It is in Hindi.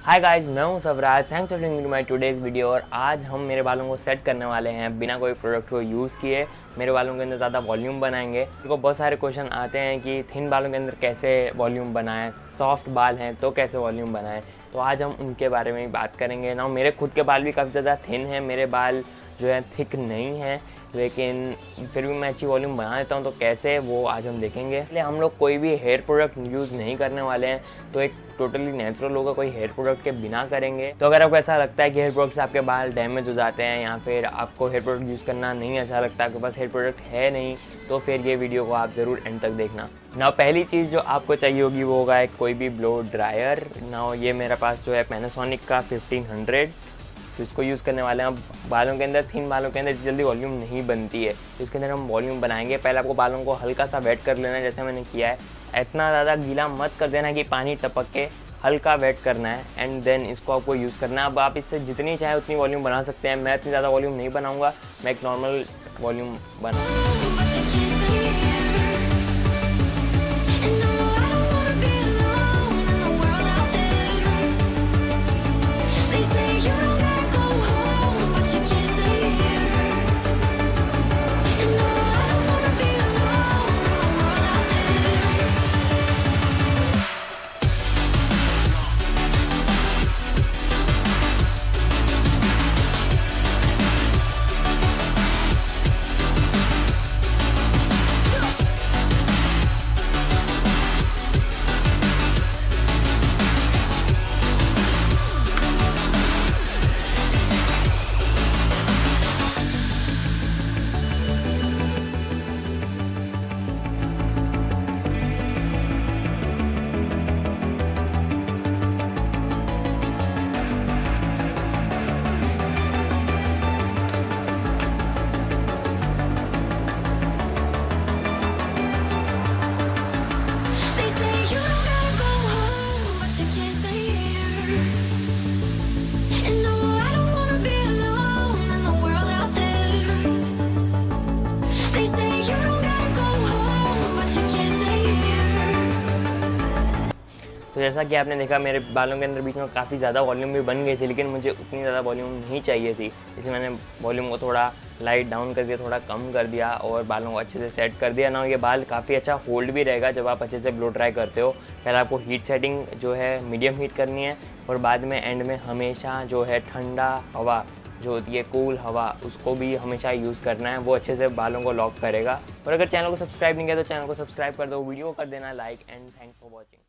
हाय गाइस, मैं हूं Savraj. Thanks for to my today's video. और आज हम मेरे बालों को सेट करने वाले हैं बिना कोई प्रोडक्ट को यूज़ किए। मेरे बालों के अंदर ज़्यादा वॉल्यूम बनाएंगे। देखो, बहुत सारे क्वेश्चन आते हैं कि थिन बालों के अंदर कैसे वॉल्यूम बनाएं, सॉफ्ट बाल हैं तो कैसे वॉल्यूम बनाएं। तो आज हम उनके बारे में ही बात करेंगे ना। मेरे खुद के बाल भी काफ़ी ज़्यादा थिन हैं, मेरे बाल जो है थिक नहीं हैं, लेकिन फिर भी मैं अच्छी वॉल्यूम बना देता हूँ। तो कैसे, वो आज हम देखेंगे। इसलिए हम लोग कोई भी हेयर प्रोडक्ट यूज़ नहीं करने वाले हैं, तो एक टोटली नेचुरल होगा, कोई हेयर प्रोडक्ट के बिना करेंगे। तो अगर आपको ऐसा लगता है कि हेयर प्रोडक्ट से आपके बाल डैमेज हो जाते हैं या फिर आपको हेयर प्रोडक्ट यूज़ करना नहीं अच्छा लगता, आपके पास हेयर प्रोडक्ट है नहीं, तो फिर ये वीडियो को आप ज़रूर एंड तक देखना ना। पहली चीज़ जो आपको चाहिए होगी वो होगा एक कोई भी ब्लो ड्रायर ना। ये मेरे पास जो है पैनासोनिक का 1500, तो इसको यूज़ करने वाले हैं। अब बालों के अंदर, थिन बालों के अंदर जल्दी वॉल्यूम नहीं बनती है, तो इसके अंदर हम वॉल्यूम बनाएंगे। पहले आपको बालों को हल्का सा वेट कर लेना है, जैसे मैंने किया है। इतना ज़्यादा गीला मत कर देना कि पानी टपक के, हल्का वेट करना है एंड देन इसको आपको यूज़ करना है। अब आप इससे जितनी चाहे उतनी वॉल्यूम बना सकते हैं। मैं इतनी ज़्यादा वॉल्यूम नहीं बनाऊँगा, मैं एक नॉर्मल वॉल्यूम बनाऊँगा। तो जैसा कि आपने देखा, मेरे बालों के अंदर बीच में काफ़ी ज़्यादा वॉल्यूम भी बन गई थी, लेकिन मुझे उतनी ज़्यादा वॉल्यूम नहीं चाहिए थी। इसलिए मैंने वॉल्यूम को थोड़ा लाइट डाउन कर दिया, थोड़ा कम कर दिया और बालों को अच्छे से सेट कर दिया ना। ये बाल काफ़ी अच्छा होल्ड भी रहेगा जब आप अच्छे से ब्लो ड्राई करते हो। पहले आपको हीट सेटिंग जो है मीडियम हीट करनी है, और बाद में एंड में हमेशा जो है ठंडा हवा जो होती है, कूल हवा, उसको भी हमेशा यूज़ करना है। वो अच्छे से बालों को लॉक करेगा। और अगर चैनल को सब्सक्राइब नहीं किया तो चैनल को सब्सक्राइब कर दो, वीडियो को कर देना like, and thanks for watching.